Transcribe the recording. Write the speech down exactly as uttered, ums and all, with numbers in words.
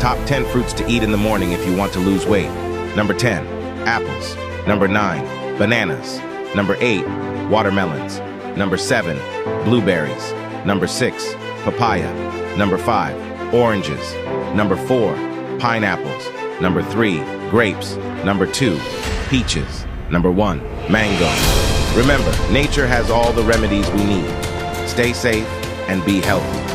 Top ten fruits to eat in the morning if you want to lose weight. Number ten, apples. Number nine, bananas. Number eight, watermelons. Number seven, blueberries. Number six, papaya. Number five, oranges. Number four, pineapples. Number three, grapes. Number two, peaches. Number one, mango. Remember, nature has all the remedies we need. Stay safe and be healthy.